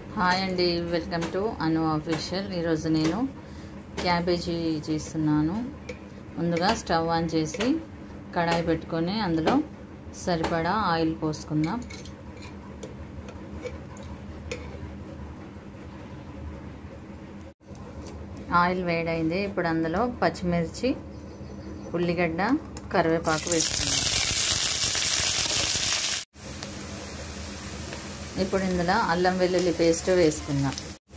Hi అండి, welcome to Anu official. ఈరోజు నేను క్యాబేజీ చేస్తున్నాను. ముందుగా స్టవ్ ఆన్ చేసి కడాయి పెట్టుకొని అందులో సరిపడా ఆయిల్ పోసుకుందాం. ఆయిల్ వేడైంది. ఇప్పుడు అందులో పచ్చిమిర్చి, ఉల్లిగడ్డ, కరివేపాకు వేసుకుందాం. ఇప్పుడు ఇందులో అల్లం వెల్లుల్లి పేస్ట్ వేసుకుందాం.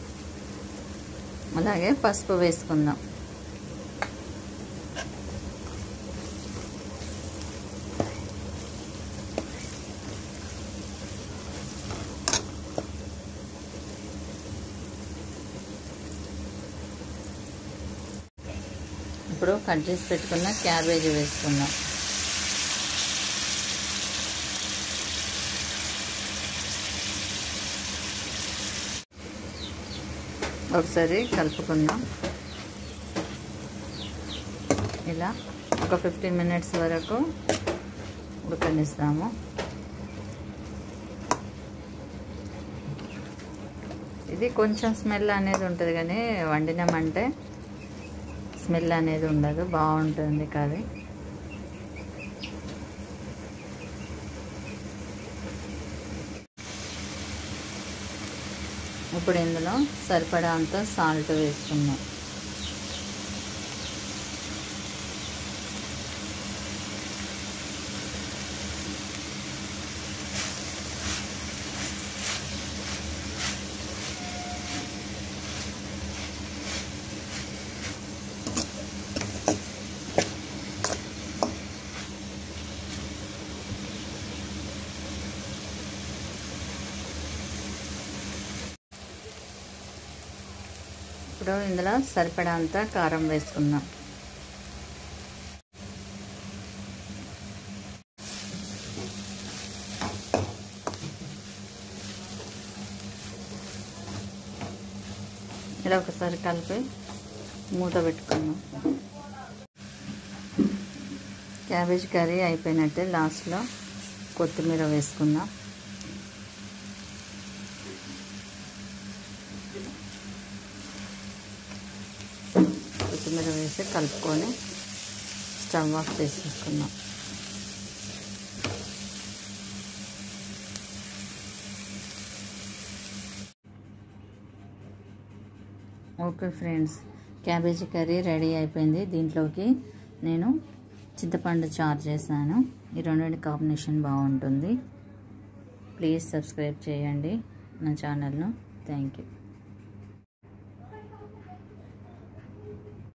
అలాగే పసుపు వేసుకుందాం. ఇప్పుడు కట్ చేసి పెట్టుకున్న క్యాబేజీ వేసుకుందాం. ఒకసారి కలుపుకుందాం. ఇలా ఒక 15 మినిట్స్ వరకు ఉడకనిస్తాము. ఇది కొంచెం స్మెల్ అనేది ఉంటుంది, కానీ వండినామంటే స్మెల్ అనేది ఉండదు, బాగుంటుంది కర్రీ. ఇప్పుడు ఇందులో సరిపడా అంత సాల్ట్ వేసుకుందాం. ఇప్పుడు ఇందులో సరిపడా అంత కారం వేసుకుందాం. ఇలా ఒకసారి కలిపి మూత పెట్టుకుందాం. క్యాబేజ్ కర్రీ అయిపోయినట్టే. లాస్ట్లో కొత్తిమీర వేసుకుందాం. కొత్తిమీర వేసి కలుపుకొని స్టవ్ ఆఫ్ చేసేసుకుందాం. Okay friends, cabbage curry ready అయిపోయింది. దీంట్లోకి నేను చింతపండు చారు చేశాను. ఈ రెండింటి కాంబినేషన్ బాగుంటుంది. ప్లీజ్ సబ్స్క్రైబ్ చేయండి నా ఛానల్ను. Thank you.